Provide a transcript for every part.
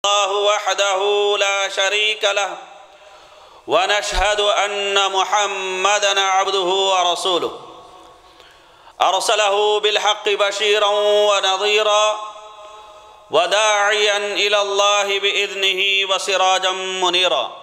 الله وحده لا شريك له ونشهد أن محمدًا عبده ورسوله أرسله بالحق بشيرًا ونذيرًا وداعيًا إلى الله بإذنه وسراجًا منيرًا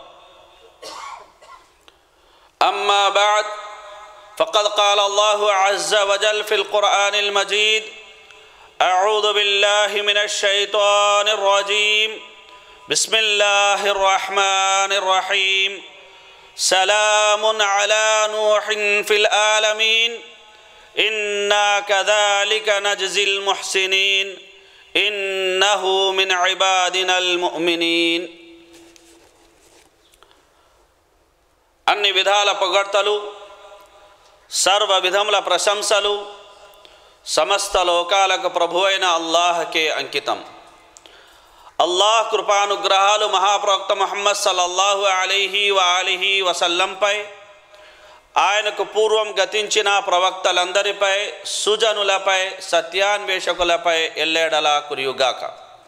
أما بعد فقد قال الله عز وجل في القرآن المجيد أعوذ بالله من الشيطان الرجيم بسم الله الرحمن الرحيم سلام على نوح في العالمين إنا كذلك نجزي المحسنين إنه من عبادنا المؤمنين అన్ని విధాల పొగడ్తలు సర్వ విధముల ప్రశంసలు సమస్త లోకాలకు ప్రభువైన అల్లాహ్కే అంకితం. అల్లాహ్ కృపానుగ్రహాలు మహాప్రవక్త ముహమ్మద్ సల్లల్లాహు అలైహి వఆలిహి వసల్లంపై, ఆయనకు పూర్వం గతించిన ప్రవక్తలందరిపై, సుజనులపై, సత్యాన్వేషకులపై ఎల్లేడలా కురియుగాక.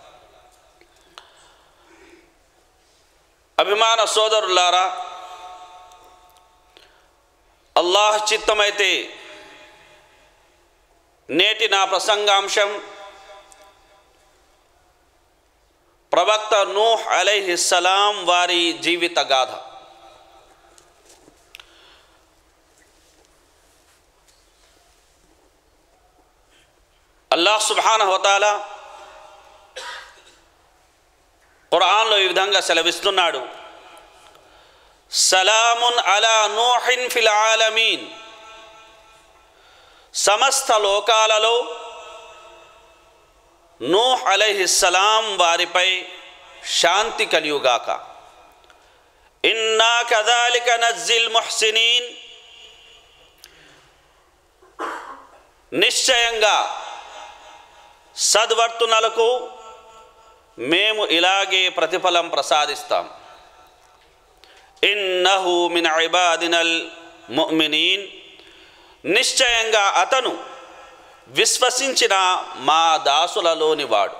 అభిమాన సోదరులారా, అల్లాహ్ చిత్తమైతే నేటి నా ప్రసంగాంశం ప్రవక్త నూహ్ అలైహిస్సలాం వారి జీవిత గాథ. అల్లాహ్ సుబ్హానహు వ తఆలా ఖురాన్లో ఈ విధంగా సెలవిస్తున్నాడు, సలామున్ అలా నూహిన్ ఫిల్ ఆలమీన్, సమస్త లోకాలలో నూహ్ అలైహిస్సలాం వారిపై శాంతి కలియుగాక. ఇన్నా కదాలిక నజ్జిల్ ముహ్సినీన్, నిశ్చయంగా సద్వర్తనులకు మేము ఇలాగే ప్రతిఫలం ప్రసాదిస్తాం. ఇన్నహు మిన్ ఇబాదినల్ ముమినీన్, నిశ్చయంగా అతను విశ్వసించిన మా దాసులలోని వాడు.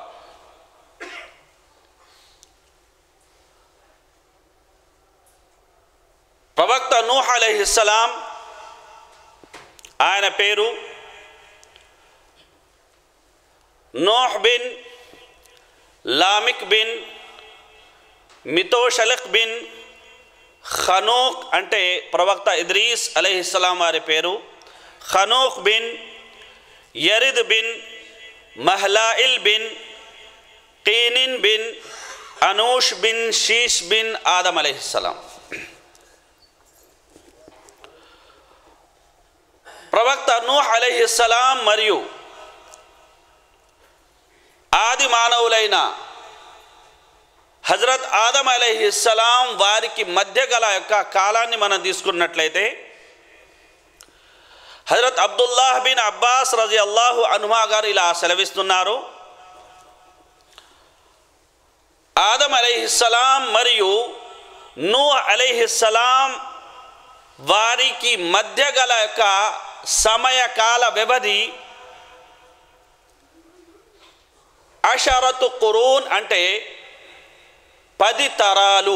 ప్రవక్త నూహ్ అలైహిస్సలాం, ఆయన పేరు నూహ్ బిన్ లామిక్ బిన్ మితోషలక్ బిన్ ఖనూక్, అంటే ప్రవక్త ఇద్రీస్ అలైహిస్సలాం వారి పేరు ఖనూక్ బిన్ యరిద్ బిన్ మహ్లాయిల్ బిన్ కీనిన్ బిన్ అనూష్ బిన్ షీష్ బిన్ ఆదం అలైహిస్సలాం. ప్రవక్త నూహ్ అలైహిస్సలాం మరియు ఆది మానవులైన హజరత్ ఆదం అలైహిస్సలాం వారికి మధ్య గల యొక్క కాలాన్ని మనం తీసుకున్నట్లయితే, హజరత్ అబ్దుల్లాహ్ బిన్ అబ్బాస్ రజియల్లాహు అన్హుమా గారు ఇలా సెలవిస్తున్నారు, ఆదం అలైహిస్సలాం మరియు నూహ్ అలైహిస్సలాం వారికి మధ్య గల యొక్క సమయకాల వ్యవధి అషరతు ఖురూన్, అంటే 10 తరాలు.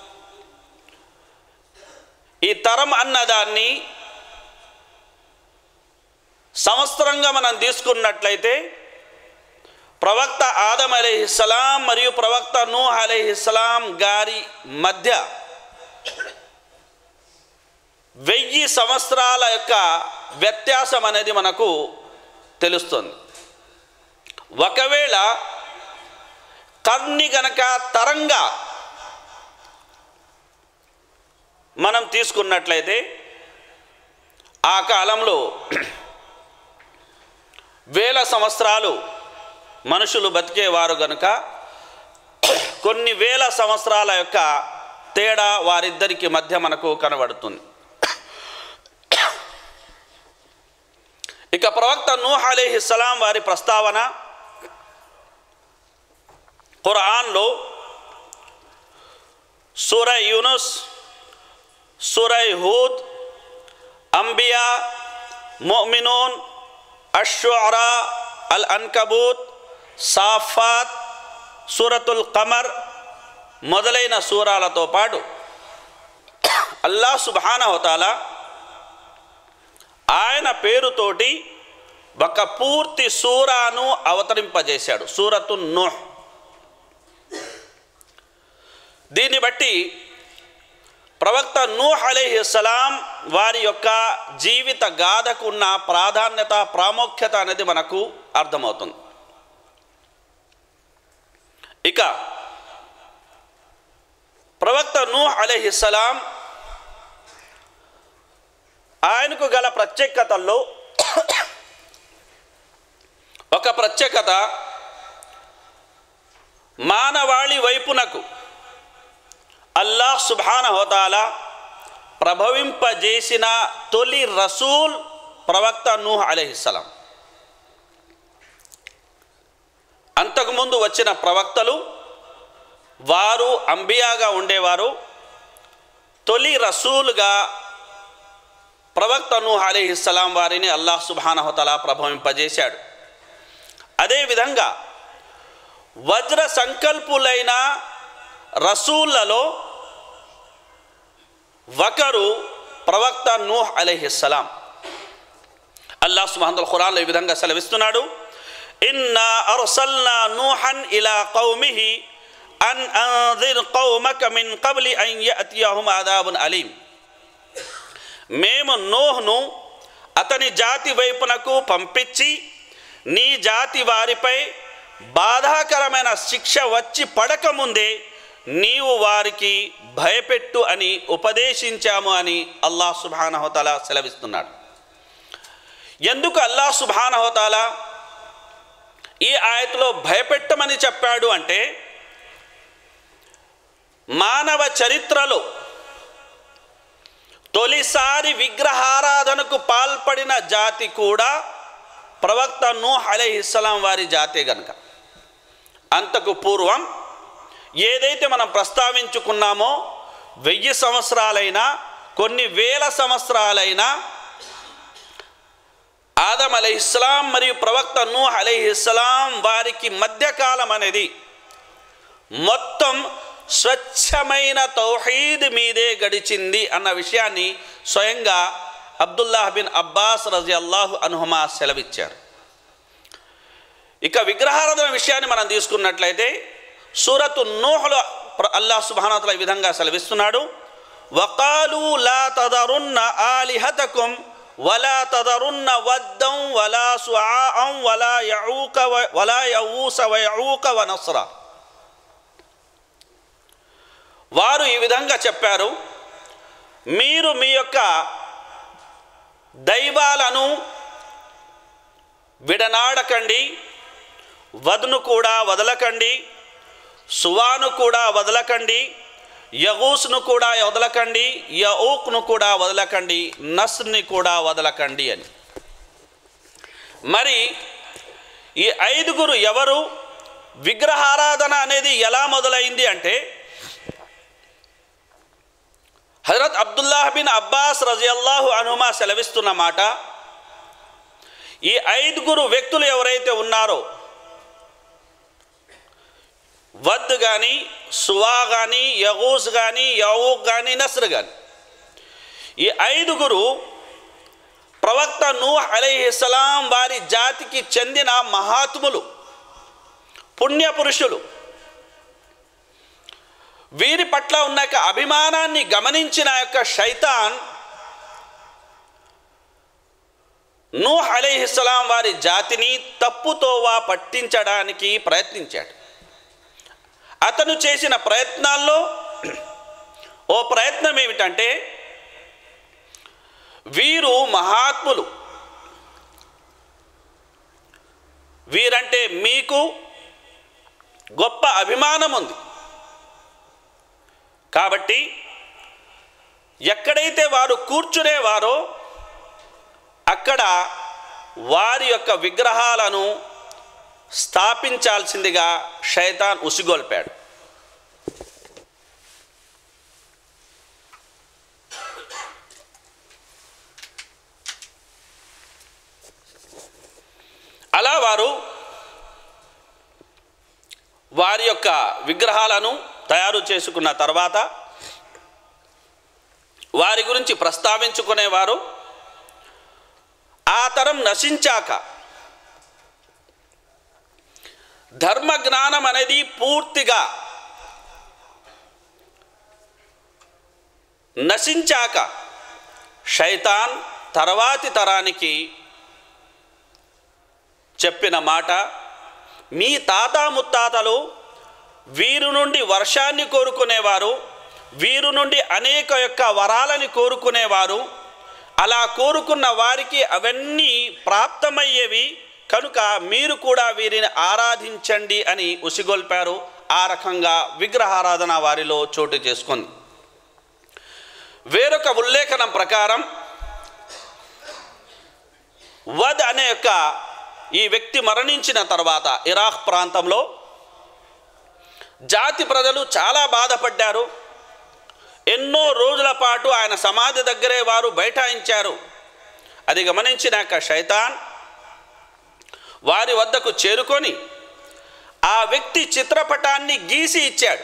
ఈ తరం అన్నదాన్ని సంవత్సరంగా మనం తీసుకున్నట్లయితే, ప్రవక్త ఆదం అలైహిస్సలాం మరియు ప్రవక్త నూహ్ అలైహిస్సలాం గారి మధ్య 1000 సంవత్సరాల యొక్క వ్యత్యాసం అనేది మనకు తెలుస్తుంది. ఒకవేళ కర్ణి గనక తరంగా మనం తీసుకున్నట్లయితే, ఆ కాలంలో 1000 సంవత్సరాలు మనుషులు బతికేవారు గనుక కొన్ని 1000 సంవత్సరాల యొక్క తేడా వారిద్దరికి మధ్య మనకు కనబడుతుంది. ఇక ప్రవక్త నూహ్ అలైహిస్సలాం వారి ప్రస్తావన ఖురాన్లో సూరా యూనుస్, సూరా హూద్, అంబియా, ముమినూన్, అష్షుఅరా, అల్ అన్కబూత్, సాఫాత్, సూరతుల్ ఖమర్ మొదలైన సూరాలతో పాటు అల్లాహ్ సుబ్హానహు వ తఆలా ఆయన పేరుతోటి ఒక పూర్తి సూరాను అవతరింపజేశాడు, సూరతున్ నూహ్. దీన్ని బట్టి ప్రవక్త నూహ్ అలైహిస్సలాం వారి యొక్క జీవిత గాథకు ఉన్న ప్రాధాన్యత, ప్రాముఖ్యత అనేది మనకు అర్థమవుతుంది. ఇక ప్రవక్త నూహ్ అలైహిస్సలాం ఆయనకు గల ప్రత్యేకతల్లో ఒక ప్రత్యేకత, మానవాళి వైపునకు అల్లాహ్ సుబ్హానహు వ తఆలా ప్రభవింపజేసిన తొలి రసూల్ ప్రవక్త నూహ్ అలైహిస్సలాం. అంతకుముందు వచ్చిన ప్రవక్తలు వారు అంబియాగా ఉండేవారు. తొలి రసూల్గా ప్రవక్త నూహ్ అలైహిస్సలాం వారిని అల్లాహ్ సుబ్హానహు వ తఆలా ప్రభవింపజేశాడు. అదేవిధంగా వజ్ర సంకల్పులైన రసూళ్లలో ఒకరు ప్రవక్త నూహ్ అలైహిస్సలాం. అల్లాహ్ సుబ్హానహు వ తఆలా ఖురాన్లో ఈ విధంగా సెలవిస్తున్నాడు, ఇన్నా అర్సల్నా నూహన్ ఇలా కౌమిహి అన్ అంజిర్ కౌమక మిన్ కబ్లి అన్ యఅతియహుమ్ అదాబున్ అలీం. మేము నూహ్ను అతని జాతి వైపునకు పంపించి నీ జాతి వారిపై బాధాకరమైన శిక్ష వచ్చి పడకముందే నీవు వారికి భయపెట్టు అని ఉపదేశించాము అని అల్లాహ్ సుబ్హానహు వ తఆలా సెలవిస్తున్నాడు. ఎందుకు అల్లాహ్ సుబ్హానహు వ తఆలా ఈ ఆయతులో భయపెట్టమని చెప్పాడు అంటే, మానవ చరిత్రలో తొలిసారి విగ్రహారాధనకు పాల్పడిన జాతి కూడా ప్రవక్త నూహ్ అలైహిస్సలాం వారి జాతే గనుక. అంతకు పూర్వం ఏదైతే మనం ప్రస్తావించుకున్నామో 1000 సంవత్సరాలైనా కొన్ని వేల సంవత్సరాలైనా ఆదం అలైహిస్సలాం మరియు ప్రవక్త నూహ్ అలైహిస్సలాం వారికి మధ్యకాలం అనేది మొత్తం స్వచ్ఛమైన తౌహీద్ మీదే గడిచింది అన్న విషయాన్ని స్వయంగా అబ్దుల్లాహ్ బిన్ అబ్బాస్ రజియల్లాహు అన్హుమా సెలవిచ్చారు. ఇక విగ్రహారాధన విషయాన్ని మనం తీసుకున్నట్లయితే సూరతు నూహ్లో అల్లాహ్ సుబ్హానహు వ తఆలా ఈ విధంగా సెలవిస్తున్నాడు, వకాలు లా తదరున్న ఆలిహతకుం వలా తదరున్న వద్దం వలా సుఆఅం వలా యఊస వయఊక వనస్ర. వారు ఈ విధంగా చెప్పారు, మీరు మీ యొక్క దైవాలను విడనాడకండి, వద్ను కూడా వదలకండి, సువాను కూడా వదలకండి, యగూస్ను కూడా వదలకండి, యఊక్ను కూడా వదలకండి, నస్ర్ని కూడా వదలకండి అని. మరి ఈ 5గురు ఎవరు? విగ్రహారాధన అనేది ఎలా మొదలైంది అంటే, హజరత్ అబ్దుల్లాహ్ బిన్ అబ్బాస్ రజియల్లాహు అన్హుమా సెలవిస్తున్న మాట, ఈ 5గురు వ్యక్తులు ఎవరైతే ఉన్నారో, వద్ కానీ, సువా కానీ, యగూస్ కానీ, యఊక్ కానీ, నస్ర్ కానీ, ఈ 5గురు ప్రవక్త నూహ్ అలైహిస్సలాం వారి జాతికి చెందిన మహాత్ములు, పుణ్యపురుషులు. వీరి పట్ల ఉన్న అభిమానాన్ని గమనించిన యొక్క శైతాన్ నూహ్ అలైహిస్సలాం వారి జాతిని తప్పుతోవా పట్టించడానికి ప్రయత్నించాడు. అతను చేసిన ప్రయత్నాల్లో ఓ ప్రయత్నం ఏమిటంటే, వీరు మహాత్ములు, వీరంటే మీకు గొప్ప అభిమానం ఉంది కాబట్టి ఎక్కడైతే వారు కూర్చునేవారో అక్కడ వారి యొక్క విగ్రహాలను స్థాపించాల్సిందిగా శైతాన్ ఉసిగొల్పాడు. అలా వారు వారి వారి యొక్క విగ్రహాలను తయారు చేసుకున్న తర్వాత వారి గురించి ప్రస్తావించుకునేవారు. ఆ తరం నశించాక ధర్మ జ్ఞానం అనేది పూర్తిగా నశించాక శైతాన్ తర్వాతి తరానికి చెప్పిన మాట, మీ తాత ముత్తాతలు వీరు నుండి వర్షాన్ని కోరుకునేవారు, వీరు నుండి అనేక యొక్క వరాలని కోరుకునేవారు, అలా కోరుకున్న వారికి అవన్నీ ప్రాప్తమయ్యేవి, కనుక మీరు కూడా వీరిని ఆరాధించండి అని ఉసిగొల్పారు. ఆ రకంగా విగ్రహారాధన వారిలో చోటు చేసుకుంది. వేరొక ఉల్లేఖనం ప్రకారం వద్ అనే యొక్క ఈ వ్యక్తి మరణించిన తర్వాత ఇరాక్ ప్రాంతంలో జాతి ప్రజలు చాలా బాధపడ్డారు. ఎన్నో రోజుల పాటు ఆయన సమాధి దగ్గరే వారు బైఠాయించారు. అది గమనించినాక శైతాన్ వారి వద్దకు చేరుకొని ఆ వ్యక్తి చిత్రపటాన్ని గీసి ఇచ్చాడు.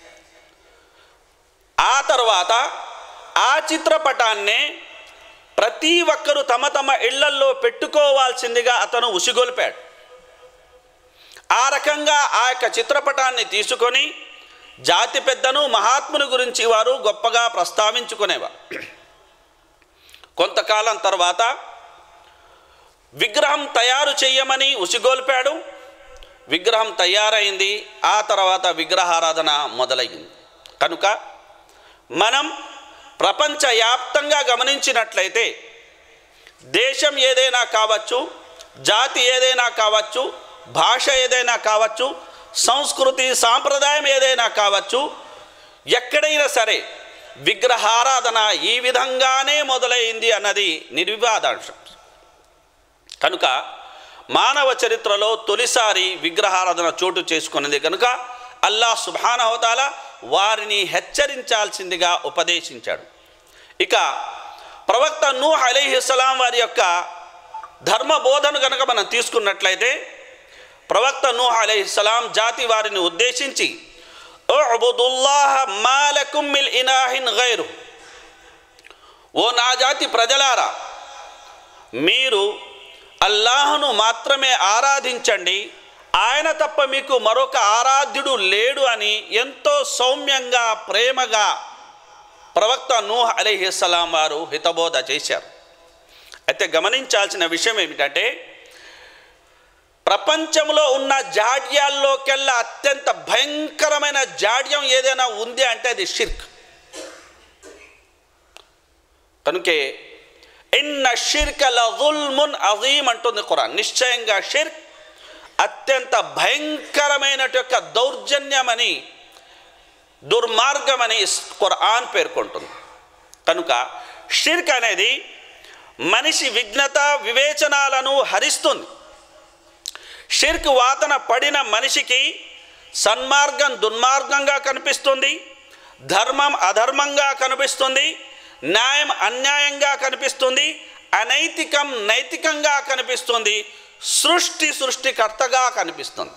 ఆ తర్వాత ఆ చిత్రపటాన్నే ప్రతి ఒక్కరూ తమ తమ ఇళ్లల్లో పెట్టుకోవాల్సిందిగా అతను ఉసిగొల్పాడు. ఆ రకంగా ఆ యొక్క చిత్రపటాన్ని తీసుకొని జాతి పెద్దను మహాత్ముని గురించి వారు గొప్పగా ప్రస్తావించుకునేవారు. కొంతకాలం తర్వాత విగ్రహం తయారు చేయమని ఉసిగొల్పాడు. విగ్రహం తయారైంది. ఆ తర్వాత విగ్రహారాధన మొదలైంది. కనుక మనం ప్రపంచవ్యాప్తంగా గమనించినట్లయితే దేశం ఏదైనా కావచ్చు, జాతి ఏదైనా కావచ్చు, భాష ఏదైనా కావచ్చు, సంస్కృతి సాంప్రదాయం ఏదైనా కావచ్చు, ఎక్కడైనా సరే విగ్రహారాధన ఈ విధంగానే మొదలైంది అన్నది నిర్వివాదాంశం. కనుక మానవ చరిత్రలో తొలిసారి విగ్రహారాధన చోటు చేసుకున్నది కనుక అల్లాహ్ సుబ్హానహు వ తఆలా వారిని హెచ్చరించాల్సిందిగా ఉపదేశించాడు. ఇక ప్రవక్త నూహ్ అలైహిస్సలాం వారి యొక్క ధర్మ బోధన కనుక మనం తీసుకున్నట్లయితే ప్రవక్త నూహ్ అలైహిస్సలాం జాతి వారిని ఉద్దేశించి ఉఅబుదుల్లాహ మా లకుమ్ మిన్ ఇలాహిన్ గైరు, ఓ నా జాతి ప్రజలారా, మీరు అల్లాహ్ను మాత్రమే ఆరాధించండి, ఆయన తప్ప మీకు మరొక ఆరాధ్యుడు లేడు అని ఎంతో సౌమ్యంగా ప్రేమగా ప్రవక్త నూహ్ అలైహిస్సలాం వారు హితబోధ చేశారు. అయితే గమనించాల్సిన విషయం ఏమిటంటే ప్రపంచంలో ఉన్న జాడ్యాల్లోకెల్లా అత్యంత భయంకరమైన జాడ్యం ఏదైనా ఉంది అంటే అది షిర్క్. కనుకే ఇన్న షిర్క లజుల్మున్ అజీమ్ అంటుంది ఖురాన్. నిశ్చయంగా షిర్క్ అత్యంత భయంకరమైన యొక్క దౌర్జన్యమని, దుర్మార్గమని ఖురాన్ పేర్కొంటుంది. కనుక షిర్క్ అనేది మనిషి విఘ్నత వివేచనాలను హరిస్తుంది. షిర్క్ వాతన పడిన మనిషికి సన్మార్గం దుర్మార్గంగా కనిపిస్తుంది, ధర్మం అధర్మంగా కనిపిస్తుంది, న్యాయం అన్యాయంగా కనిపిస్తుంది, అనైతికం నైతికంగా కనిపిస్తుంది, సృష్టికర్తగా కనిపిస్తుంది.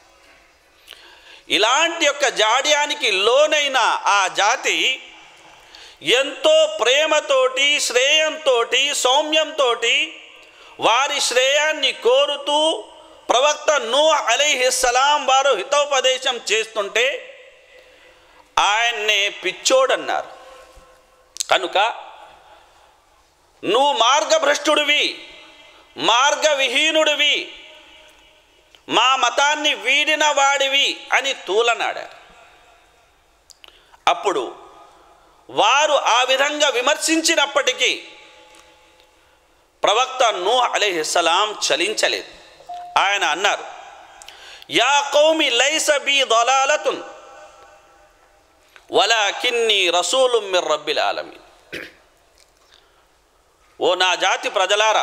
ఇలాంటి యొక్క జాడ్యానికి లోనైన ఆ జాతి ఎంతో ప్రేమతోటి, శ్రేయంతో, సౌమ్యంతో వారి శ్రేయాన్ని కోరుతూ ప్రవక్త నూహ్ అలైహిస్సలాం వారు హితోపదేశం చేస్తుంటే ఆయన్నే పిచ్చోడన్నారు. కనుక నువ్వు మార్గభ్రష్టుడివి, మార్గవిహీనుడివి, మా మతాన్ని వీడిన వాడివి అని తూలనాడారు. అప్పుడు వారు ఆ విధంగా విమర్శించినప్పటికీ ప్రవక్త నూహ్ అలైహిస్సలాం చలించలేదు. ఆయన అన్నారు, యా కౌమి లైస బి దలాలతున్ వలాకిన్ని రసూలుం మిర్ రబ్బిల్ ఆలమీన్. ఓ నా జాతి ప్రజలారా,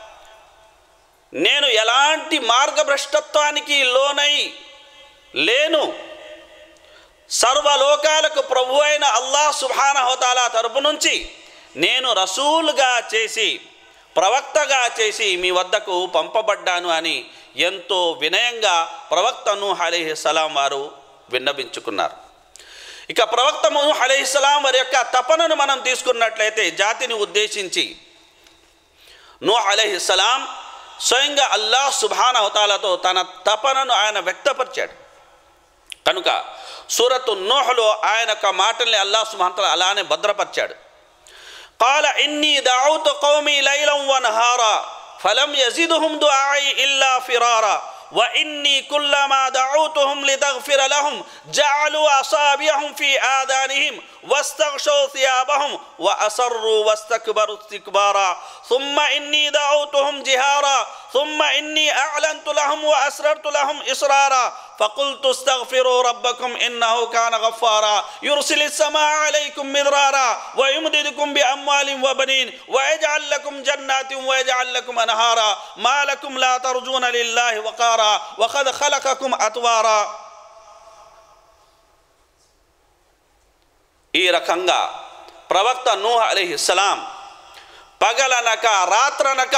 నేను ఎలాంటి మార్గభ్రష్టత్వానికి లోనై లేను, సర్వలోకాలకు ప్రభు అయిన అల్లాహ్ సుబ్హానహు వ తఆలా తరపు నుంచి నేను రసూలుగా చేసి, ప్రవక్తగా చేసి మీ వద్దకు పంపబడ్డాను అని ఎంతో వినయంగా ప్రవక్త నూహ్ అలైహిస్సలాం వారు విన్నవించుకున్నారు. ఇక ప్రవక్త నూహ్ అలైహిస్సలాం వారి యొక్క తపనను మనం తీసుకున్నట్లయితే జాతిని ఉద్దేశించి నూహ్ అలైహిస్సలాం స్వయంగా అల్లాహ్ సుబ్హానహు తఆలాతో తన తపనను ఆయన వ్యక్తపరిచాడు. కనుక సూరతు నూహ్లో ఆయన యొక్క మాటల్ని అల్లాహ్ సుబ్హానహు తఆలా అలానే భద్రపరిచాడు. قال إني دعوت قومي ليلا ونهارا فلم يزدهم دعائي إلا فرارا وإني كلما دعوتهم لتغفر لهم جعلوا أصابعهم في آذانهم واستغشوا ثيابهم وأصروا واستكبروا استكبارا ثم إني دعوتهم جهارا ثم إني أعلنت لهم وأسررت لهم إسرارا فقلت استغفروا ربكم إنه كان غفارا يرسل السماء عليكم مدرارا ويمددكم بأموال وبنين ويجعل لكم جنات ويجعل لكم أنهارا ما لكم لا ترجون لله وقارا وقد خلقكم أطوارا. ఈ రకంగా ప్రవక్త నూహ్ అలైహిస్సలాం పగలనక రాత్రనక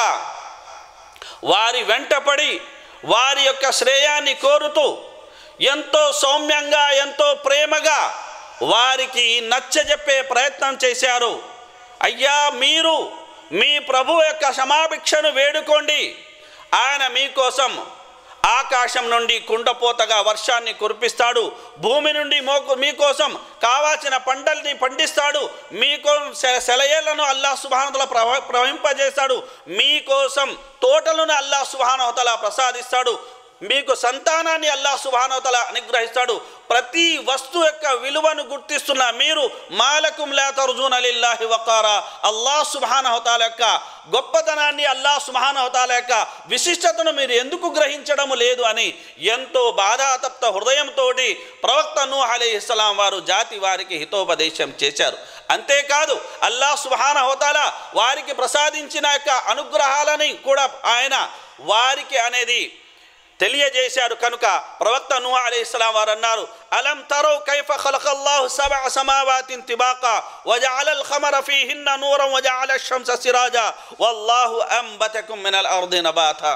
వారి వెంటపడి వారి యొక్క శ్రేయాన్ని కోరుతూ ఎంతో సౌమ్యంగా ఎంతో ప్రేమగా వారికి నచ్చజెప్పే ప్రయత్నం చేశారు. అయ్యా, మీరు మీ ప్రభు యొక్క క్షమాభిక్షను వేడుకోండి, ఆయన మీకోసం ఆకాశం నుండి కుండపోతగా వర్షాన్ని కురిపిస్తాడు, భూమి నుండి మీకోసం కావాల్సిన పంటల్ని పండిస్తాడు, మీకోసం సెలయేళ్లను అల్లాహ్ సుబ్హానహు తఆలా ప్రవహింపజేస్తాడు, మీకోసం తోటలను అల్లాహ్ సుబ్హానహు తఆలా ప్రసాదిస్తాడు, మీకు సంతానాన్ని అల్లాహ్ సుబ్హానహు తఆలా అనుగ్రహిస్తాడు. ప్రతి వస్తువు యొక్క విలువను గుర్తిస్తున్న మీరు మాలకుం లా తర్జూన లిల్లాహి వకారా, అల్లాహ్ సుబ్హానహు తఆలా యొక్క గొప్పతనాన్ని, అల్లాహ్ సుబ్హానహు తఆలా యొక్క విశిష్టతను మీరు ఎందుకు గ్రహించడం లేదు అని ఎంతో బాధాతప్త హృదయంతో ప్రవక్త నూహ్ అలైహిస్సలాం వారు జాతి వారికి హితోపదేశం చేశారు. అంతేకాదు అల్లాహ్ సుబ్హానహు తఆలా వారికి ప్రసాదించిన యొక్క అనుగ్రహాలని కూడా ఆయన వారికి అనేది తెలియజేశారు. కనుక ప్రవక్త నూహ్ అలైహిస్సలాం వారు అన్నారు, అలం తరౌ కైఫ ఖలఖల్లాహు సబ్అ సమావాతిన్ తిబాకా వజఅలల్ ఖమర ఫీహిన్న నూరన్ వజఅల అష్-షంస సిరాజా వల్లాహు అంబతకుం మినల్ అర్ది నబాతా.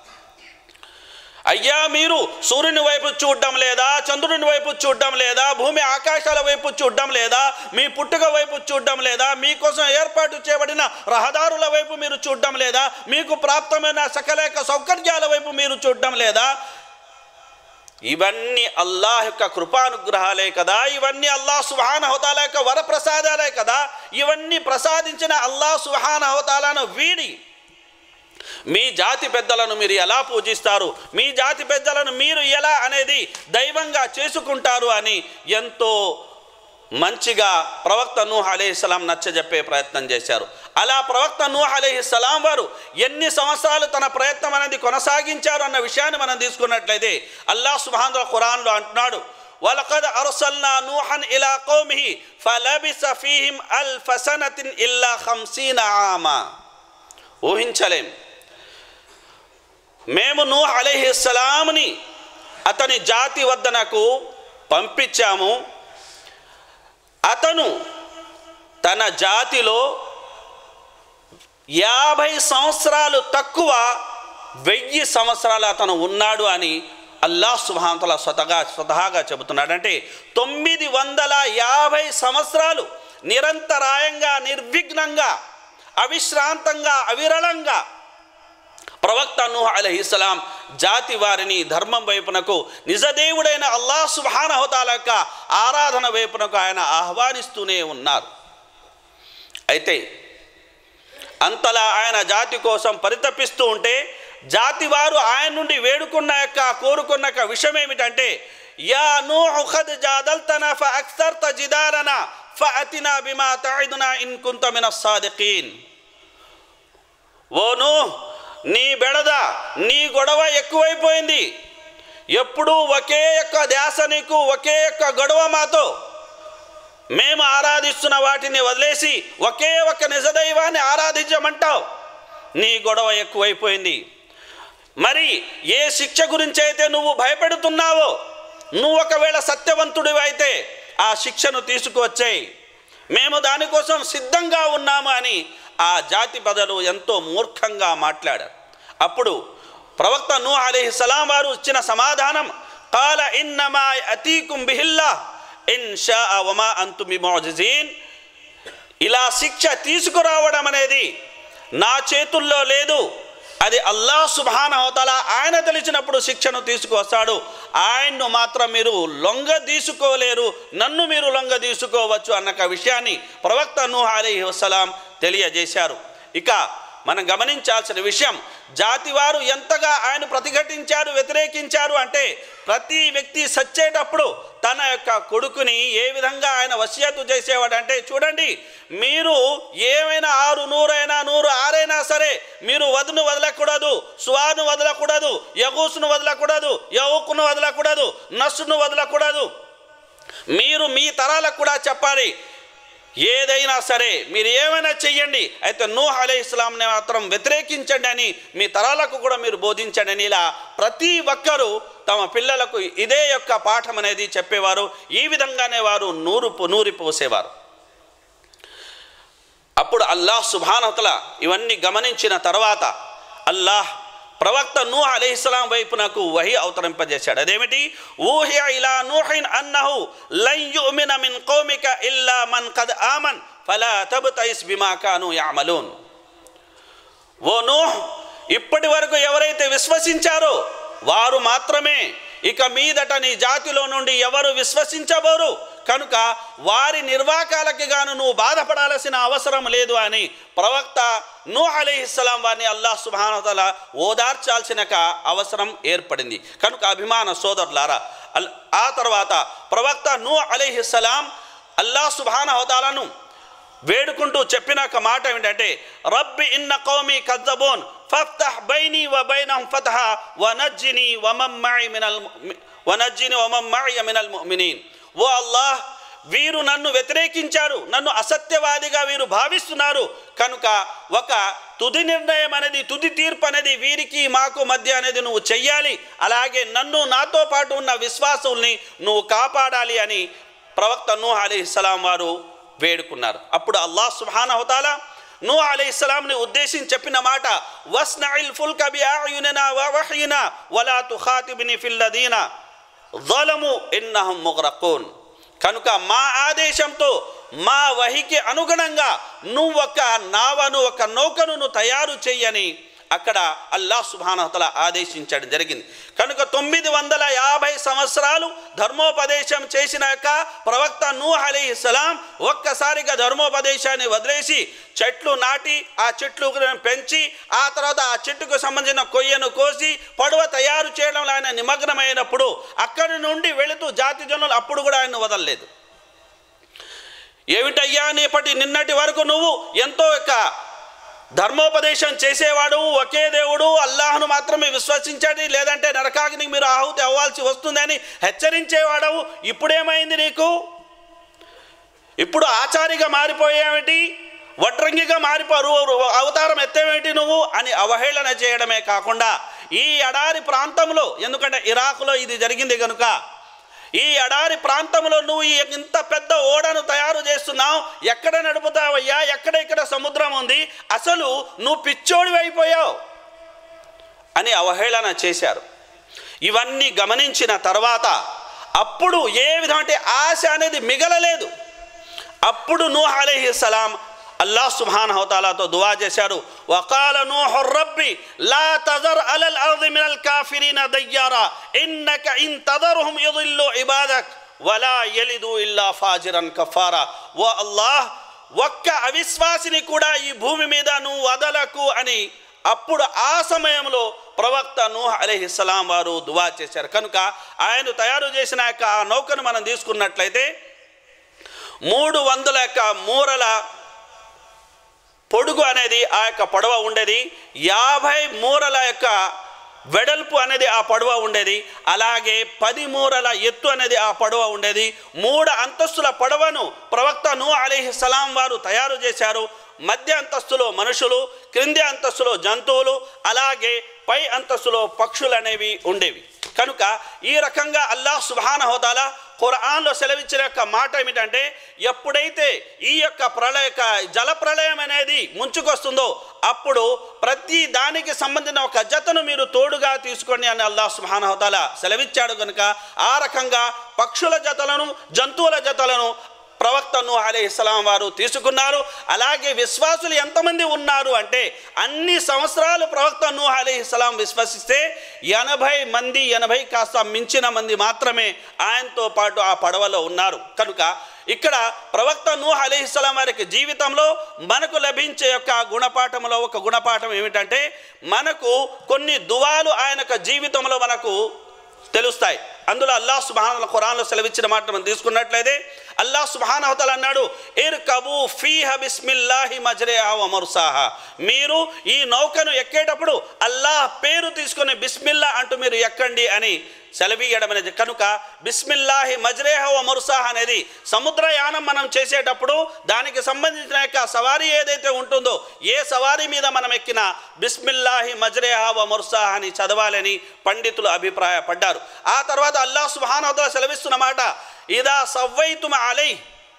అయ్యా, మీరు సూర్యుని వైపు చూడడం లేదా, చంద్రుని వైపు చూడడం లేదా, భూమి ఆకాశాల వైపు చూడడం లేదా, మీ పుట్టుక వైపు చూడడం లేదా, మీకోసం ఏర్పాటు చేయబడిన రహదారుల వైపు మీరు చూడడం లేదా, మీకు ప్రాప్తమైన సకల సౌకర్యాల వైపు మీరు చూడడం లేదా? ఇవన్నీ అల్లాహ్ యొక్క కృపానుగ్రహాలే కదా, ఇవన్నీ అల్లాహ్ సుబ్హానహు తఆలా యొక్క వరప్రసాదాలే కదా. ఇవన్నీ ప్రసాదించిన అల్లాహ్ సుబ్హానహు తఆలాను వీడి మీ జాతి పెద్దలను మీరు ఎలా పూజిస్తారు, మీ జాతి పెద్దలను మీరు ఎలా అనేది దైవంగా చేసుకుంటారు అని ఎంతో మంచిగా ప్రవక్త నూహ్ అలైహిస్సలాం నచ్చజెప్పే ప్రయత్నం చేశారు. అలా ప్రవక్త నూహ్ అలైహిస్సలాం వారు ఎన్ని సంవత్సరాలు తన ప్రయత్నం అనేది కొనసాగించారు అన్న విషయాన్ని మనం తీసుకున్నట్లయితే అల్లాహ్ సుబ్హానహు తఆలా ఖురాన్లో అంటున్నాడు, వలఖద్ అర్సల్నా నూహన్ ఇలా కౌమిహి ఫలబిస ఫీహిం అల్ఫ సనతిన్ ఇల్లా 50 ఆమా. ఊహించలేం, మేము నూహ్ అలైహిస్సలాంని అతని జాతి వద్దనకు పంపించాము, అతను తన జాతిలో 50 సంవత్సరాలు తక్కువ 1000 సంవత్సరాలు అతను ఉన్నాడు అని అల్లాహ్ సుబ్హానహు తఆలా స్వతహాగా చెబుతున్నాడు. అంటే 950 సంవత్సరాలు నిరంతరాయంగా నిర్విఘ్నంగా అవిశ్రాంతంగా అవిరళంగా ప్రవక్త నూహ్ అలైహిస్సలాం జాతి వారిని ధర్మం వైపునకు, నిజదేవుడైన అల్లాహ్ సుబ్హానహు తఆలా యొక్క ఆరాధన వైపునకు ఆయన ఆహ్వానిస్తూనే ఉన్నారు. అయితే అంతలా ఆయన జాతి కోసం పరితపిస్తూ ఉంటే జాతి వారు ఆయన నుండి కోరుకున్న విషయం ఏమిటంటే, యా నూహ్ ఖద్ జాదల్తనా ఫఅక్సర్త జిదాలనా ఫఅతినా బిమా తఇదునా ఇన్ కుంత మినస్ సాదికీన్. ఓ నూహ్, నీ బెడద, నీ గొడవ ఎక్కువైపోయింది, ఎప్పుడూ ఒకే యొక్క ధ్యాస నీకు, ఒకే యొక్క గొడవ మాతో, మేము ఆరాధిస్తున్న వాటిని వదిలేసి ఒకే ఒక నిజదైవాన్ని ఆరాధించమంటావు, నీ గొడవ ఎక్కువైపోయింది. మరి ఏ శిక్ష గురించి అయితే నువ్వు భయపెడుతున్నావో, నువ్వు ఒకవేళ సత్యవంతుడివి అయితే ఆ శిక్షను తీసుకువచ్చేయి, మేము దానికోసం సిద్ధంగా ఉన్నాము అని ఆ జాతి ప్రజలు ఎంతో మూర్ఖంగా మాట్లాడారు. అప్పుడు ప్రవక్త నూహ్ అలైహిస్సలాం వారు ఇచ్చిన సమాధానం, కాల ఇన్నమా అతీకుం బిహిల్లాహ్ ఇన్ షాఅ వమా అంతుం బిముఅజిజీన్. ఇలా శిక్ష తీసుకురావడం అనేది నా చేతుల్లో లేదు, అది అల్లాహ్ సుబ్హానహు వ తఆలా ఆయన తెలిసినప్పుడు శిక్షను తీసుకువస్తాడు. ఆయన్ను మాత్రం మీరు లొంగ తీసుకోలేరు, నన్ను మీరు లొంగ తీసుకోవచ్చు అన్న విషయాన్ని ప్రవక్త నూహ్ అలైహిస్సలాం తెలియజేశారు. ఇక మనం గమనించాల్సిన విషయం, జాతివారు ఎంతగా ఆయన ప్రతిఘటించారు, వ్యతిరేకించారు అంటే ప్రతి వ్యక్తి సచ్చేటప్పుడు తన యొక్క కొడుకుని ఏ విధంగా ఆయన వసియతు చేసేవాడంటే, చూడండి, మీరు ఏమైనా 6 100 6 సరే మీరు వదును వదలకూడదు, సువాను వదలకూడదు, యగూసును వదలకూడదు, యౌకును వదలకూడదు, నస్సును వదలకూడదు. మీరు మీ తరాలకు కూడా చెప్పాలి, ఏదైనా సరే మీరు ఏమైనా చెయ్యండి, అయితే నూహ్ అలైహిస్సలాంని మాత్రం వ్యతిరేకించండి అని మీ తరాలకు కూడా మీరు బోధించండి అని ఇలా ప్రతి ఒక్కరూ తమ పిల్లలకు ఇదే యొక్క పాఠం అనేది చెప్పేవారు. ఈ విధంగానే వారు నూరిపోసేవారు. అప్పుడు అల్లాహ్ సుబ్హానహు వ తఆలా ఇవన్నీ గమనించిన తర్వాత అల్లాహ్ ప్రవక్త నూహ్ అలైహిస్సలాం వైపునకు వహీ అవతరింపజేశాడు. అదేమిటి? ఊహియ ఇలా నూహిన్ అన్నహు లన్ యుమిన మిన్ కౌమిక ఇల్లా మన్ ఖద్ ఆమన్ ఫలా తబ్తయిస్ బిమా కాను యఅమలూన్. ఓ నూహ్, ఇప్పటి వరకు ఎవరైతే విశ్వసించారో వారు మాత్రమే, ఇక మీదట నీ జాతిలో నుండి ఎవరు విశ్వసించబోరు, కనుక వారి నిర్వాకాలకి గాను నువ్వు బాధపడాల్సిన అవసరం లేదు అని ప్రవక్త నూహ్ అలైహిస్సలాం వారిని అల్లాహ్ సుబ్హానహు వ తఆలా ఓదార్చాల్సిన అవసరం ఏర్పడింది. కనుక అభిమాన సోదరులారా, ఆ తర్వాత ప్రవక్త నూహ్ అలైహిస్సలాం అల్లాహ్ సుబ్హానహు వ తఆలాను వేడుకుంటూ చెప్పిన మాట ఏమిటంటే, రబ్బి ఇన్న కౌమి కజ్జబూన్ ఫఫ్తహ్ బైని వ బైనహుం ఫతహా వనజ్జిని వమన్ మఇయ మినల్ ముమినీన్. ఓ అల్లాహ్, వీరు నన్ను వ్యతిరేకించారు, నన్ను అసత్యవాదిగా వీరు భావిస్తున్నారు, కనుక ఒక తుది నిర్ణయం అనేది, తుది తీర్పు అనేది వీరికి మాకు మధ్య అనేది నువ్వు చెయ్యాలి, అలాగే నన్ను నాతో పాటు ఉన్న విశ్వాసుల్ని నువ్వు కాపాడాలి అని ప్రవక్త నూహ్ అలైహిస్సలాం వారు వేడుకున్నారు. అప్పుడు అల్లాహ్ సుబ్హానహు వ తఆలా నూహ్ అలైహిస్సలాంని ఉద్దేశించి చెప్పిన మాట, వస్నఇల్ ఫుల్క బిఅయునినా వవహయినా వలా తుఖాతిబ్ని ఫిల్లదీనా ظلموا ఇన్నహుం ముగ్రకూన్. కనుక మా ఆదేశంతో మా వహికి అనుగుణంగా నువ్వు ఒక నావను, ఒక నౌకను నువ్వు తయారు చెయ్యని అక్కడ అల్లాహ్ సుబ్హానహు వ తఆలా ఆదేశించడం జరిగింది. కనుక 950 సంవత్సరాలు ధర్మోపదేశం చేసినాక ప్రవక్త నూహ్ అలైహిస్సలాం ఒక్కసారిగా ధర్మోపదేశాన్ని వదిలేసి చెట్లు నాటి ఆ చెట్లు పెంచి ఆ తర్వాత ఆ చెట్టుకు సంబంధించిన కొయ్యను కోసి పడవ తయారు చేయడంలో ఆయన నిమగ్నమైనప్పుడు అక్కడి నుండి వెళుతూ జాతి జనులు అప్పుడు కూడా ఆయన వదలలేదు. ఏమిటయ్యా నిన్నటి వరకు నువ్వు ఎంతో ధర్మోపదేశం చేసేవాడు, ఒకే దేవుడు అల్లాహ్ను మాత్రమే విశ్వసించండి, లేదంటే నరకాగ్నికి మీరు ఆహుతి అవ్వాల్సి వస్తుందని హెచ్చరించేవాడవు, ఇప్పుడేమైంది నీకు? ఇప్పుడు ఆచారిగా మారిపోయావేంటి, వడ్రంగిగా అవతారం ఎత్తేవేంటి నువ్వు అని అవహేళన చేయడమే కాకుండా ఈ ఎడారి ప్రాంతంలో, ఎందుకంటే ఇరాక్లో ఇది జరిగింది కనుక ఈ ఎడారి ప్రాంతంలో నువ్వు ఇంత పెద్ద ఓడను తయారు చేస్తున్నావు, ఎక్కడ నడుపుతావయ్యా, ఎక్కడ సముద్రం ఉంది, అసలు నువ్వు పిచ్చోడివి అయిపోయావు అని అవహేళన చేశారు. ఇవన్నీ గమనించిన తర్వాత అప్పుడు ఏ విధమైన ఆశ అనేది మిగలలేదు. అప్పుడు నూహ్ అలైహిస్సలాం అల్లాహ్ సుబ్హానహు వ తఆలాతో దువా చేశారు. వకాల నూహు రబ్బి లా తజర్ అలల్ అర్ది మినల్ కాఫిరీన దయ్యారా ఇన్నక ఇన్ తదర్హుం యుదిల్లు ఇబాదక్ వలా యలిదు ఇల్లా ఫాజిరన్ కఫారా. ఓ అల్లాహ్, ఒక్క అవిశ్వాసిని కూడా ఈ భూమి మీద నువ్వు వదలకు అని అప్పుడు ఆ సమయంలో ప్రవక్త నూహ్ అలైహిస్సలాం వారు దువా చేశారు. కనుక ఆయన తయారు చేసిన ఆ నౌకను మనం తీసుకున్నట్లయితే 300 మూరల పొడుగు అనేది ఆ యొక్క పడవ ఉండేది, 50 మూరల యొక్క వెడల్పు అనేది ఆ పడవ ఉండేది, అలాగే 10 మూరల ఎత్తు అనేది ఆ పడవ ఉండేది. 3 అంతస్తుల పడవను ప్రవక్త నూహ్ అలైహిస్సలాం వారు తయారు చేశారు. మధ్య అంతస్తులో మనుషులు, క్రింది అంతస్తులో జంతువులు, అలాగే పై అంతస్తులో పక్షులు అనేవి ఉండేవి. కనుక ఈ రకంగా అల్లాహ్ సుబ్హానహు వ తఆలా ఖురాన్లో సెలవిచ్చిన యొక్క మాట ఏమిటంటే, ఎప్పుడైతే ఈ యొక్క జల ప్రళయం అనేది ముంచుకొస్తుందో అప్పుడు ప్రతి దానికి సంబంధించిన ఒక జతను మీరు తోడుగా తీసుకోండి అని అల్లాహ్ సుబ్హానహు వ తఆలా సెలవిచ్చాడు. కనుక ఆ రకంగా పక్షుల జతలను, జంతువుల జతలను ప్రవక్త నూహ్ అలైహిస్సలాం వారు తీసుకున్నారు. అలాగే విశ్వాసులు ఎంతమంది ఉన్నారు అంటే, అన్ని సంవత్సరాలు ప్రవక్త నూహ్ అలైహిస్సలాం విశ్వసిస్తే 80 మంది, 80 కాస్త మించిన మంది మాత్రమే ఆయనతో పాటు ఆ పడవలో ఉన్నారు. కనుక ఇక్కడ ప్రవక్త నూహ్ అలైహిస్సలాం వారికి జీవితంలో మనకు లభించే యొక్క గుణపాఠంలో ఒక గుణపాఠం ఏమిటంటే, మనకు కొన్ని దువాలు ఆయన యొక్క జీవితంలో మనకు తెలుస్తాయి. అందులో అల్లాహ్ సుబ్హానహు వ తఆలా ఖురాన్లో సెలవిచ్చిన మాట మనం తీసుకున్నట్లయితే, అల్లాహ్ సుబ్హానహు వ తఆలా అన్నాడు, ఇర్కబూ ఫీహా బిస్మిల్లాహి మజ్రేహా వ ముర్సాహా. మీరు ఈ నౌకను ఎక్కేటప్పుడు అల్లాహ్ పేరు తీసుకుని బిస్మిల్లా అంటూ మీరు ఎక్కండి అని సెలవీయడం అనేది. కనుక బిస్మిల్లాహి మజ్రేహా వ ముర్సాహా అనేది సముద్రయానం మనం చేసేటప్పుడు దానికి సంబంధించిన యొక్క సవారీ ఏదైతే ఉంటుందో, ఏ సవారీ మీద మనం ఎక్కినా బిస్మిల్లాహి మజ్రేహా వ ముర్సాహా అని చదవాలని పండితులు అభిప్రాయపడ్డారు. ఆ తర్వాత అల్లాహ్ సుబ్హానహు వ తఆలా సెలవిస్తున్న మాట, ఇదా సవ్వైతుమ అలై,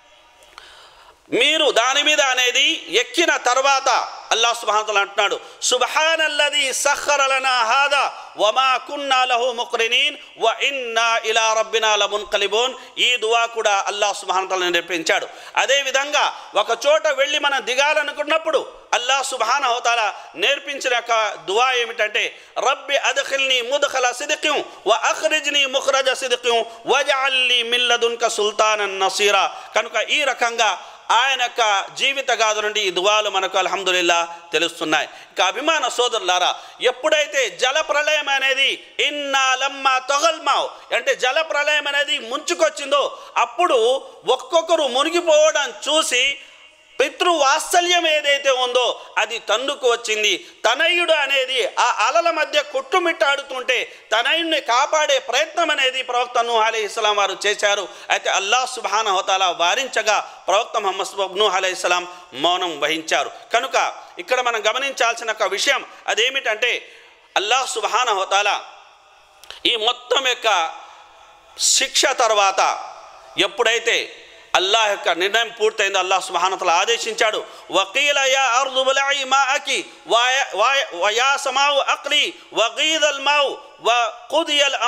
మీరు దాని మీద అనేది ఎక్కిన తర్వాత అల్లాహ్ సుబ్హానహు వ తఆలా అంటున్నాడు, సుబ్హానల్లదీ సఖర లనా హాదా వమా కున్నా లహు ముక్రినీన్ వ ఇన్నా ఇలా రబ్బినా లమున్కలిబూన్. ఈ దువా కూడా అల్లాహ్ సుబ్హానహు వ తఆలా నేర్పించాడు. అదేవిధంగా ఒక చోట వెళ్ళి మనం దిగాలనుకున్నప్పుడు అల్లాహ్ సుబ్హానహు వ తఆలా నేర్పించిన యొక్క దువా ఏమిటంటే, రబ్బి అద్ఖిల్నీ ముద్ఖల సిద్కిన్ వ అఖ్రిజ్నీ ముఖ్రజ సిద్కిన్ వజఅల్నీ మిన్ లదున్క సుల్తానన్ నసీరా. కనుక ఈ రకంగా ఆయన యొక్క జీవిత గాథ నుండి ఈ దువాలు మనకు అల్హమ్దులిల్లా తెలుస్తున్నాయి. ఇక అభిమాన సోదరులారా, ఎప్పుడైతే జల ప్రళయం అనేది ఇన్నా లమ్మా తొగల్మావ్ అంటే జల ప్రళయం అనేది ముంచుకొచ్చిందో అప్పుడు ఒక్కొక్కరు మునిగిపోవడం చూసి పితృవాత్సల్యం ఏదైతే ఉందో అది తన్నుకు వచ్చింది. తనయుడు అనేది ఆ అలల మధ్య కొట్టుమిట్టాడుతుంటే తనయుడిని కాపాడే ప్రయత్నం అనేది ప్రవక్త నూహ్ అలైహిస్సలాం వారు చేశారు. అయితే అల్లాహ్ సుబ్హానహు వ తఆలా వారించగా ప్రవక్త ముహమ్మద్ నూహ్ అలైహిస్సలాం మౌనం వహించారు. కనుక ఇక్కడ మనం గమనించాల్సిన ఒక విషయం అదేమిటంటే, అల్లాహ్ సుబ్హానహు వ తఆలా ఈ మొత్తం యొక్క శిక్ష తర్వాత ఎప్పుడైతే అల్లాహ్ యొక్క నిర్ణయం పూర్తయిందో అల్లాహ్ సుబ్హానహు వ తఆలా ఆదేశించాడు, వకీల యా అర్దు బలఈ మాఅకి వయా సమావు అక్లి వగీదల్ మావు వఖుదియల్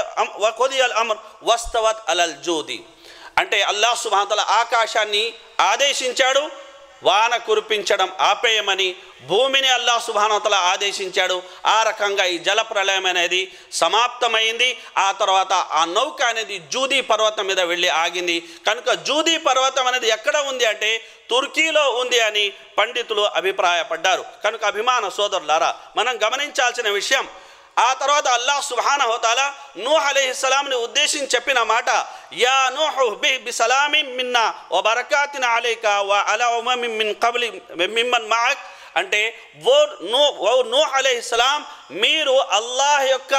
అమ్ర్ వస్తవత్ అలల్ జూది. అంటే అల్లాహ్ సుబ్హానహు వ తఆలా ఆకాశాన్ని ఆదేశించాడు వాన కురిపించడం ఆపేయమని, భూమిని అల్లాహ్ సుబ్హానహు వ తఆలా ఆదేశించాడు. ఆ రకంగా ఈ జల ప్రళయం అనేది సమాప్తమైంది. ఆ తర్వాత ఆ నౌక అనేది జూదీ పర్వతం మీద వెళ్ళి ఆగింది. కనుక జూదీ పర్వతం అనేది ఎక్కడ ఉంది అంటే తుర్కీలో ఉంది అని పండితులు అభిప్రాయపడ్డారు. కనుక అభిమాన సోదరులారా, మనం గమనించాల్సిన విషయం, ఆ తర్వాత అల్లాహ్ సుబ్హానహు వ తఆలా నూహ్ అలైహిస్సలాంని ఉద్దేశించి చెప్పిన మాట, యా నూహు బిసలామిన్ మిన్నా వ బరకాతిన్ అలైకా వ అలా ఉమమిన్ మిన్ కబ్లి మిమ్మన్ మఅక్. అంటే ఓ నూహ్ అలైహిస్సలాం, మీరు అల్లాహ్ యొక్క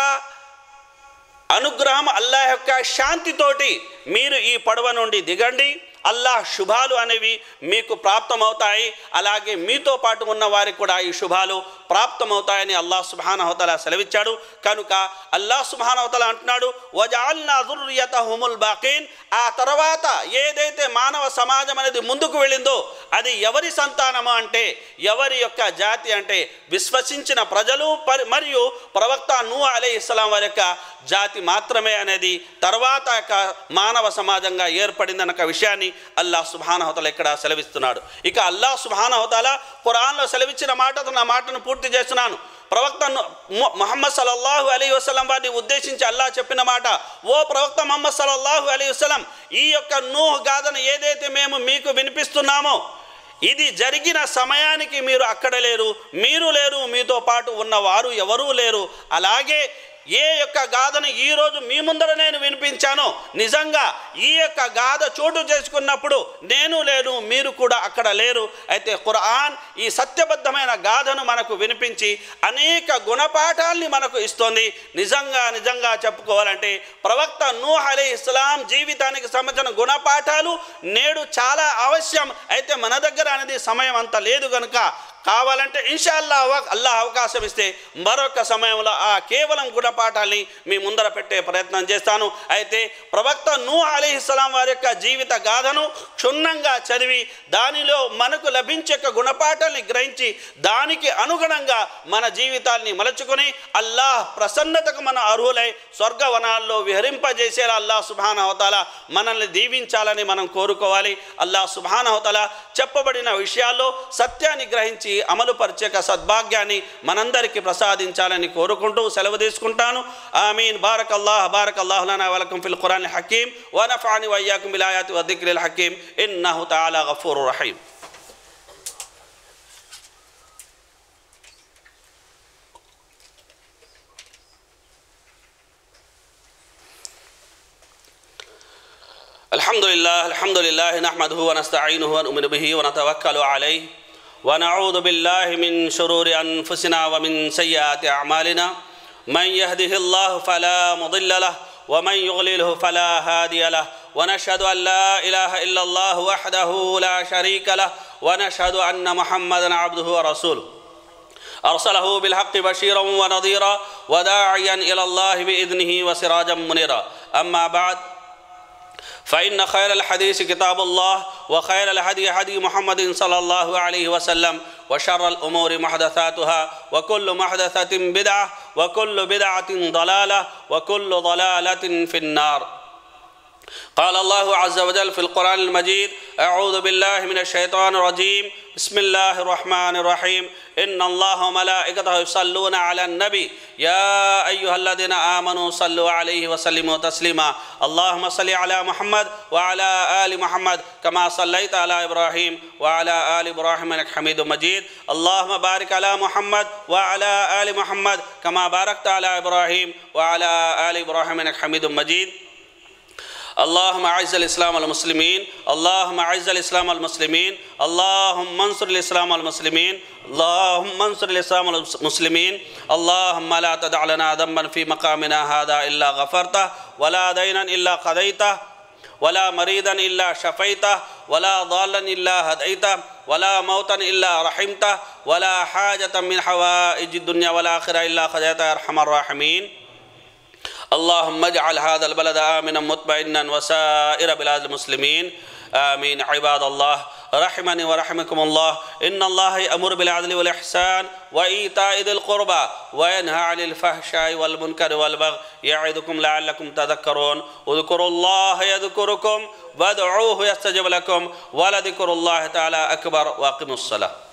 అనుగ్రహం, అల్లాహ్ యొక్క శాంతితోటి మీరు ఈ పడవ నుండి దిగండి. అల్లాహ్ శుభాలు అనేవి మీకు ప్రాప్తమవుతాయి, అలాగే మీతో పాటు ఉన్న వారికి కూడా ఈ శుభాలు ప్రాప్తమవుతాయని అల్లాహ్ సుబ్హానహు వ తఆలా సెలవిచ్చాడు. కనుక అల్లాహ్ సుబ్హానహు వ తఆలా అంటున్నాడు, వజఅల్నా దుర్రియతహుముల్ బాకీన్. ఆ తర్వాత ఏదైతే మానవ సమాజం అనేది ముందుకు వెళ్ళిందో అది ఎవరి సంతానము అంటే, ఎవరి యొక్క జాతి అంటే విశ్వసించిన ప్రజలు మరియు ప్రవక్త నూహ్ అలైహిస్సలాం వారి యొక్క జాతి మాత్రమే అనేది తర్వాత యొక్క మానవ సమాజంగా ఏర్పడిందన్న విషయాన్ని అల్లాహ్ సుబ్హానహు వ తఆలా ఇక్కడ సెలవిస్తున్నాడు. ఇక అల్లాహ్ సుబ్హానహు వ తఆలా ఖురాన్లో సెలవిచ్చిన మాటతో నా మాటను పూర్తి చేస్తున్నాను. ప్రవక్త ముహమ్మద్ సల్లల్లాహు అలైహి వసల్లం వారిని ఉద్దేశించి అల్లాహ్ చెప్పిన మాట, ఓ ప్రవక్త ముహమ్మద్ సల్లల్లాహు అలైహి వసల్లం, ఈ యొక్క నూహ్ గాథను ఏదైతే మేము మీకు వినిపిస్తున్నామో ఇది జరిగిన సమయానికి మీరు అక్కడ లేరు, మీరు లేరు, మీతో పాటు ఉన్నవారు ఎవరూ లేరు. అలాగే ఏ యొక్క గాథను ఈరోజు మీ ముందర నేను వినిపించానో నిజంగా ఈ యొక్క గాథ చోటు చేసుకున్నప్పుడు నేను లేను, మీరు కూడా అక్కడ లేరు. అయితే ఖురాన్ ఈ సత్యబద్ధమైన గాథను మనకు వినిపించి అనేక గుణపాఠాల్ని మనకు ఇస్తోంది. నిజంగా చెప్పుకోవాలంటే ప్రవక్త నూహ్ అలైహిస్సలాం జీవితానికి సంబంధించిన గుణపాఠాలు నేడు చాలా అవశ్యం. అయితే మన దగ్గర అనేది సమయం అంత లేదు కనుక కావాలంటే ఇన్షాల్లాహ్ అల్లాహ్ అవకాశం ఇస్తే మరొక సమయంలో ఆ కేవలం గుణపాఠాన్ని మీ ముందర పెట్టే ప్రయత్నం చేస్తాను. అయితే ప్రవక్త నూహ్ అలైహిస్సలాం వారి యొక్క జీవిత గాథను క్షుణ్ణంగా చదివి దానిలో మనకు లభించే గుణపాఠాన్ని గ్రహించి దానికి అనుగుణంగా మన జీవితాన్ని మలుచుకొని అల్లాహ్ ప్రసన్నతకు మన అర్హులై స్వర్గవనాల్లో విహరింపజేసేలా అల్లాహ్ సుబ్హానహు వ తఆలా మనల్ని దీవించాలని మనం కోరుకోవాలి. అల్లాహ్ సుబ్హానహు వ తఆలా చెప్పబడిన విషయాల్లో సత్యాన్ని గ్రహించి అమలు పరిచే సద్భాగ్యాన్ని మనందరికీ ప్రసాదించాలని కోరుకుంటూ సెలవు తీసుకుంటాను. ఆమీన్. బారకల్లాహు లనా వ లకుం ఫిల్ ఖురానిల్ హకీమ్ వ నఫఅని వ ఇయ్యాకుం బిల్ ఆయాతి వ దిక్రిల్ హకీమ్ ఇన్నహు తఆలా గఫూరుర్ రహీమ్. الحمد لله نحمده ونستعينه ونؤمن به ونتوكل عليه ونعوذ بالله من شرور أنفسنا ومن سيئات أعمالنا من يهده الله فلا مضل له ومن يضلله فلا هادي له ونشهد أن لا إله إلا الله وحده لا شريك له ونشهد أن محمدا عبده ورسوله أرسله بالحق بشيرا ونذيرا وداعيا إلى الله بإذنه وسراجا منيرا. أما بعد فإن خير الحديث كتاب الله وخير الهدي هدي محمد صلى الله عليه وسلم وشر الأمور محدثاتها وكل محدثة بدعة وكل بدعة ضلالة وكل ضلالة في النار. قال الله عز وجل في القرآن المجيد: أعوذ بالله من الشيطان الرجيم بسم الله الرحمن الرحيم إن الله وملائكته يصلون على النبي يا أيها الذين آمنوا صلوا عليه وسلموا تسليما اللهم صل على محمد وعلى آل محمد كما صليت على إبراهيم وعلى آل إبراهيم إنك حميد مجيد اللهم بارك على محمد وعلى آل محمد كما باركت على إبراهيم وعلى آل إبراهيم إنك حميد مجيد. اللهم أعز الإسلام والمسلمين اللهم أعز الإسلام والمسلمين اللهم انصر الإسلام والمسلمين اللهم انصر الإسلام والمسلمين اللهم لا تدع لنا ذنبا في مقامنا هذا إلا غفرته ولا دينا إلا قضيته ولا مريضا إلا شفيته ولا ضالا إلا هديته ولا موتا إلا رحمته ولا حاجة من حوائج الدنيا والآخرة إلا قضيتها يا أرحم الراحمين. اللهم اجعل هذا البلد آمنا مطمئنا وسائر بلاد المسلمين آمين. عباد الله رحمني ورحمكم الله إن الله يأمر بالعدل والإحسان وإيتاء ذي القربى وينهى عن الفحشاء والمنكر والبغي يعظكم لعلكم تذكرون اذكروا الله يذكركم وادعوه يستجب لكم ولذكر الله تعالى أكبر وأقيموا الصلاة.